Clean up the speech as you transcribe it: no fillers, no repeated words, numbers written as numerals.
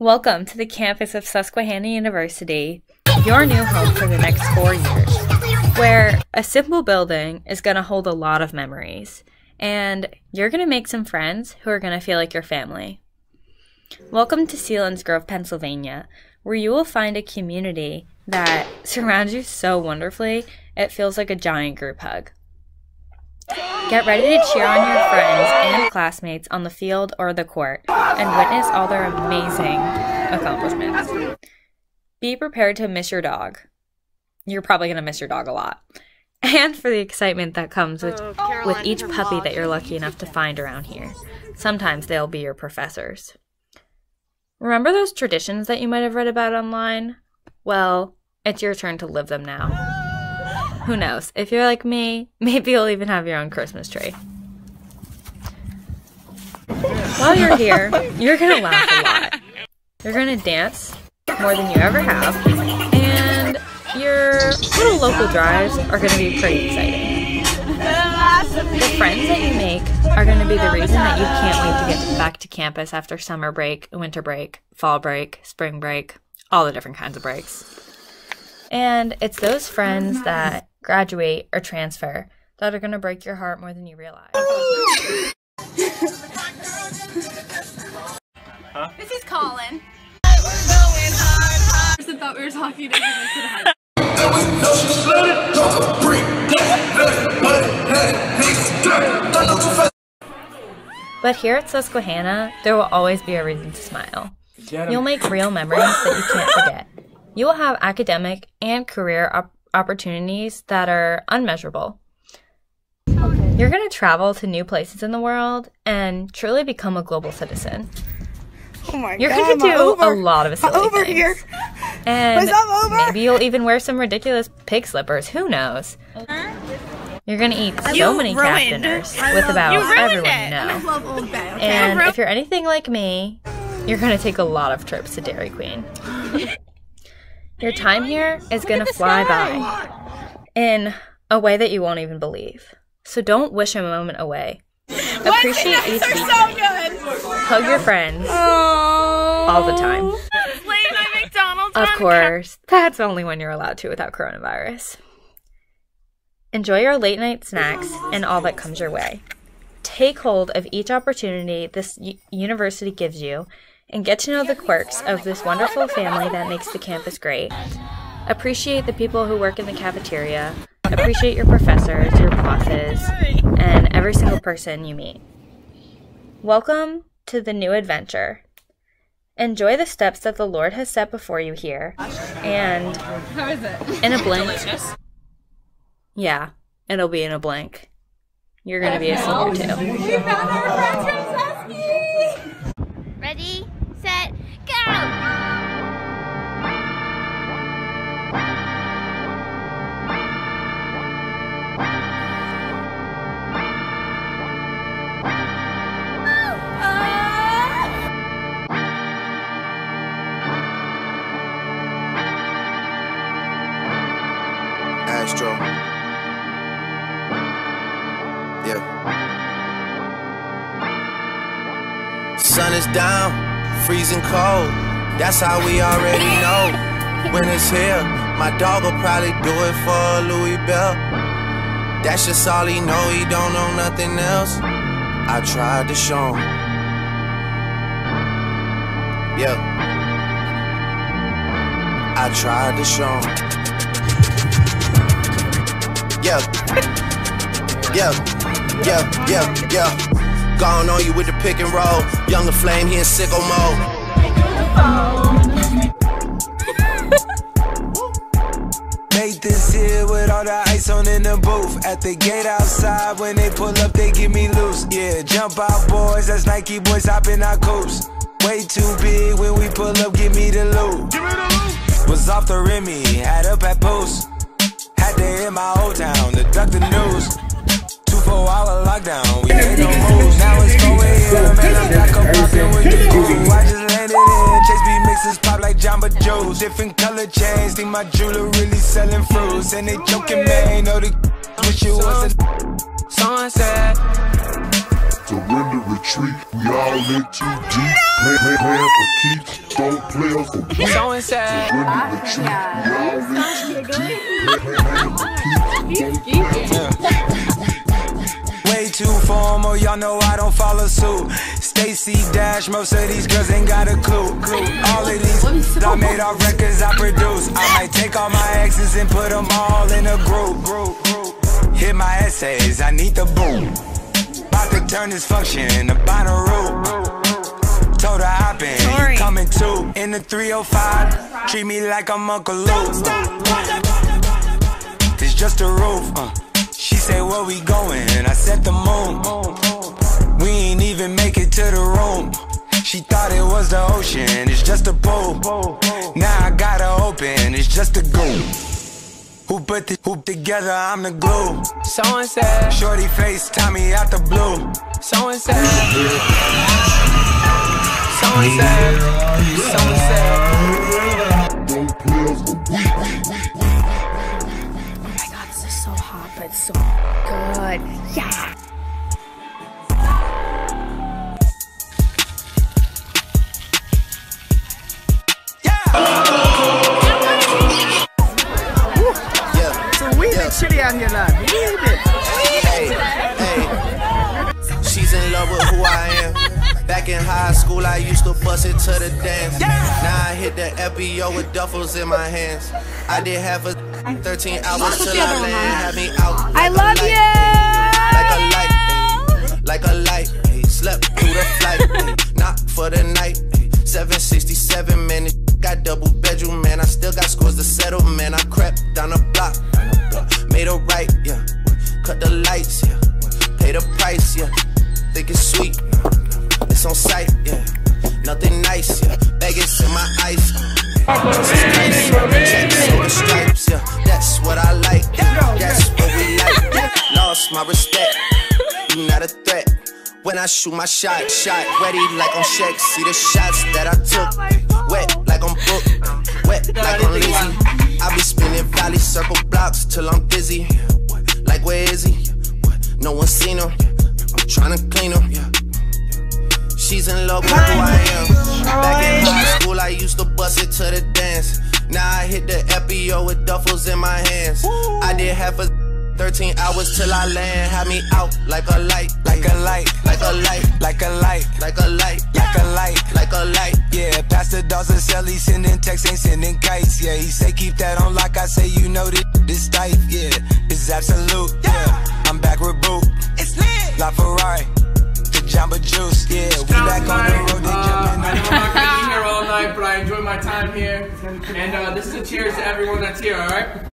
Welcome to the campus of Susquehanna University, your new home for the next 4 years, where a simple building is going to hold a lot of memories, and you're going to make some friends who are going to feel like your family. Welcome to Selinsgrove, Pennsylvania, where you will find a community that surrounds you so wonderfully, it feels like a giant group hug. Get ready to cheer on your friends and classmates on the field or the court and witness all their amazing accomplishments. Be prepared to miss your dog. You're probably going to miss your dog a lot. And for the excitement that comes with each puppy that you're lucky enough to find around here. Sometimes they'll be your professors. Remember those traditions that you might have read about online? Well, it's your turn to live them now. Who knows? If you're like me, maybe you'll even have your own Christmas tree. While you're here, you're going to laugh a lot. You're going to dance more than you ever have, and your little local drives are going to be pretty exciting. The friends that you make are going to be the reason that you can't wait to get back to campus after summer break, winter break, fall break, spring break, all the different kinds of breaks. And it's those friends that graduate or transfer that are going to break your heart more than you realize. This is Colin. We're going hard. I thought we were talking to him. But here at Susquehanna, there will always be a reason to smile. You'll make real memories that you can't forget. You will have academic and career opportunities that are unmeasurable. Okay. You're going to travel to new places in the world and truly become a global citizen. Oh my You're God, going to do a lot of silly things. Here. And maybe you'll even wear some ridiculous pig slippers. Who knows? You're going to eat so many craft dinners with about everyone you know. I love Old Bay, okay? And if you're anything like me, you're going to take a lot of trips to Dairy Queen. Your time here is going to fly by in a way that you won't even believe. So don't wish a moment away. Appreciate each week. Hug your friends all the time. Of course, that's only when you're allowed to without coronavirus. Enjoy your late night snacks and all that comes your way. Take hold of each opportunity this university gives you and get to know the quirks of this wonderful family that makes the campus great. Appreciate the people who work in the cafeteria. Appreciate your professors, your bosses, and every single person you meet. Welcome to the new adventure. Enjoy the steps that the Lord has set before you here. And how is it? In a blink. Yeah, it'll be in a blink. You're going to be a senior too. We found our friends from Susky! Ready, set, go! Astro. Yeah. Sun is down, freezing cold. That's how we already know. When it's here, my dog will probably do it for Louis Bell. That's just all he know, he don't know nothing else. I tried to show him. Yeah. I tried to show him. Yeah, yeah, yeah, yeah, yeah. Gone on you with the pick and roll. Younger flame, he in sicko mode. Made this here with all the ice on in the booth. At the gate outside, when they pull up, they give me loose. Yeah, jump out boys, that's Nike boys hopping our coops. Way too big when we pull up, give me the loot. Was off the Remy, had up at Post. Had to hit my old town to duck the news. 24-hour lockdown, we made no moves. Now it's 4 a.m. and I'm back up popping with the crew. I just landed in, Chase B mixes pop like Jamba Joe's. Different color chains, think my jeweler really selling fruits. And they joking, man, know the wish it was a sunset. Surrender retreat. We all in too deep. Plan for keeps. Don't play for keeps. So inside. When we retreat, we all in too deep. Plan for keeps. Don't play Way too formal, y'all know I don't follow suit. Stacy Dash, most of these girls ain't got a clue. All of these I made off records I produce. I might take all my exes and put them all in a group. Hit my essays, I need the boom. About to turn this function into binary. Told her I been coming too. In the 305, treat me like I'm Uncle Luke. This just a roof. She said, where we going? I said the moon. We ain't even make it to the room. She thought it was the ocean, it's just a pool. Now I gotta open, it's just a goon. Who put the hoop together, I'm the glue. So inside. Shorty face, Tommy out the blue. So inside. So inside. So inside. Don't play for weak. Oh my god, this is so hot, but it's so good. Yeah. Chilly out here, lad. She's in love with who I am. Back in high school, I used to bust it to the dance. Now I hit the FBO with duffels in my hands. I did have a 13 hours till I land. Had me out. I love you. Like a light. Hey, slept through the flight. Hey, not for the night. Hey, 767 minutes. Got double bedroom, man. I still got scores to settle, man. I crept down the block. Made a right, yeah. Cut the lights, yeah. Pay the price, yeah. Think it's sweet, it's on sight, yeah. Nothing nice, yeah. Vegas in my ice. This is nice, checks on the stripes, yeah. That's what I like, yeah. That's what we like, yeah. Lost my respect, you not a threat. When I shoot my shot ready like on Shaq. See the shots that I took, wet like I'm booked, wet like I'm lazy. I be spinning valley circle blocks till I'm dizzy. Like where is he? No one seen him. I'm trying to clean him. She's in love with who I am. Back in high school, I used to bust it to the dance. Now I hit the FBO with duffels in my hands. I did half a 13 hours till I land. Had me out like a light. Like a light. Like a light. Like a light. Like a light. Like a light. Like a light. Yeah, Pastor Dawson said he sending texts, ain't sending kites. Yeah, he say keep that on like I say, you know this tight. Yeah, it's absolute. Yeah, I'm back with Boot. It's lit. La Ferrari. The Jamba Juice. Yeah, we back on the road. They jumping. I know I'm not gonna be here all night, but I enjoy my time here. And this is a cheers to everyone that's here, alright?